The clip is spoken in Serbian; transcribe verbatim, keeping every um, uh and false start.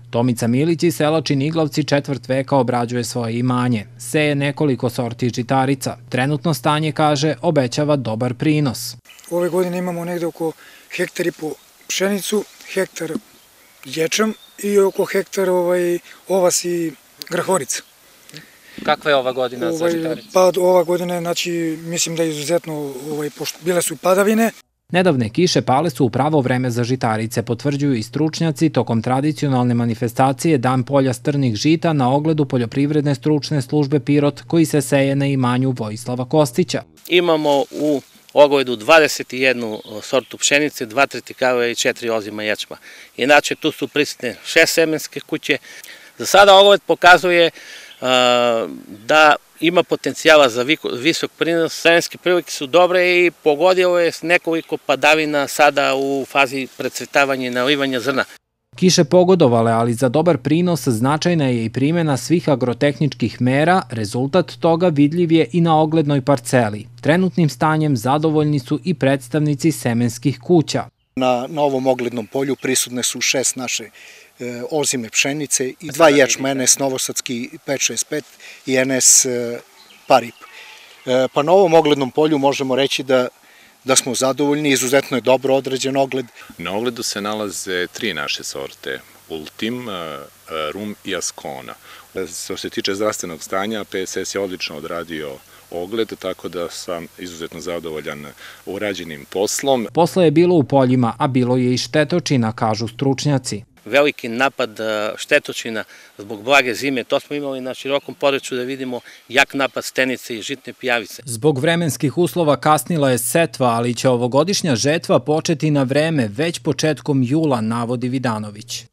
Tomica Milić iz sela Činiglavci četvrt veka obrađuje svoje imanje. Seje nekoliko sorti žitarica. Trenutno stanje, kaže, obećava dobar prinos. Ove godine imamo negde oko hektar i po pšenicu, hektar ječam i oko hektar ovaj, ovas i grahorica. Kakva je ova godina ovaj, za žitarice? Pa ova godina, znači, mislim da je izuzetno, ovaj, pošto bile su padavine. Nedavne kiše pale su u pravo vreme za žitarice, potvrđuju i stručnjaci tokom tradicionalne manifestacije Dan polja strnih žita na ogledu Poljoprivredne stručne službe Pirot, koji se seje na imanju Vojislava Kostića. Imamo u ogledu dvadeset jednu sortu pšenice, dva tretikave i četiri ozima ječma. Inače, tu su prisutne šest semenske kuće. Za sada ogled pokazuje da ima potencijala za visok prinos. Semenske prilike su dobre i pogodilo je nekoliko padavina sada u fazi precvetavanja i nalivanja zrna. Kiše pogodovale, ali za dobar prinos značajna je i primjena svih agrotehničkih mera, rezultat toga vidljiv je i na oglednoj parceli. Trenutnim stanjem zadovoljni su i predstavnici semenskih kuća. Na, na ovom oglednom polju prisutne su šest naše e, ozime pšenice i dva ječma, N S Novosadski pet šest pet i N S e, Parip. E, pa na ovom oglednom polju možemo reći da da smo zadovoljni, izuzetno je dobro određen ogled. Na ogledu se nalaze tri naše sorte, Ultim, Rum i Ascona. Što se tiče zdravstvenog stanja, P S S je odlično odradio ogled, tako da sam izuzetno zadovoljan urađenim poslom. Posla je bilo u poljima, a bilo je i štetočina, kažu stručnjaci. Veliki napad štetočina zbog blage zime, to smo imali na širokom području da vidimo jak napad stenice i žitne pijavice. Zbog vremenskih uslova kasnila je setva, ali će ovogodišnja žetva početi na vreme već početkom jula, navodi Vidanović.